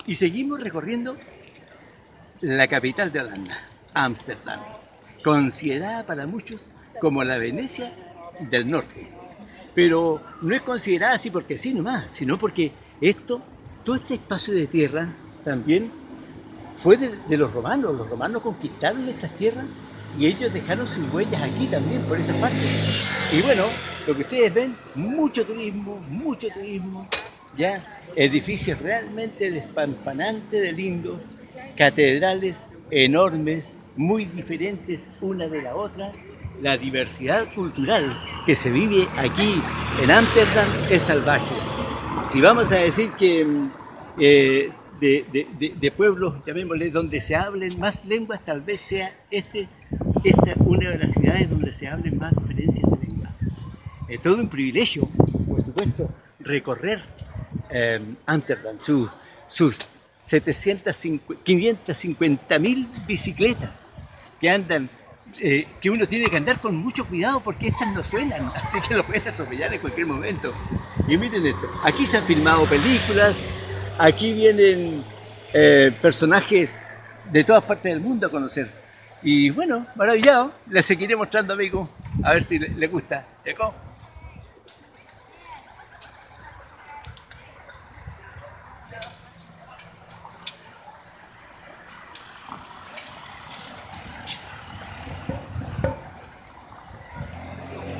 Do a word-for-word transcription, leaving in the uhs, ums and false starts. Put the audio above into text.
Y seguimos recorriendo la capital de Holanda, Ámsterdam, considerada para muchos como la Venecia del norte. Pero no es considerada así porque sí nomás, sino porque esto, todo este espacio de tierra también fue de, de los romanos. Los romanos conquistaron estas tierras y ellos dejaron sus huellas aquí también, por estas partes. Y bueno, lo que ustedes ven, mucho turismo, mucho turismo, ya, edificios realmente despampanantes de lindos, catedrales enormes, muy diferentes una de la otra. La diversidad cultural que se vive aquí en Ámsterdam es salvaje. Si vamos a decir que eh, de, de, de, de pueblos, llamémosle, donde se hablen más lenguas, tal vez sea este, esta una de las ciudades donde se hablen más diferencias de lengua. Es todo un privilegio, por supuesto, recorrer eh, Ámsterdam, su, sus quinientas cincuenta mil bicicletas que andan, eh, que uno tiene que andar con mucho cuidado porque estas no suenan, así que lo pueden atropellar en cualquier momento. Y miren esto, aquí se han filmado películas, aquí vienen eh, personajes de todas partes del mundo a conocer. Y bueno, maravillado, les seguiré mostrando, amigos, a ver si les gusta. ¿Eco?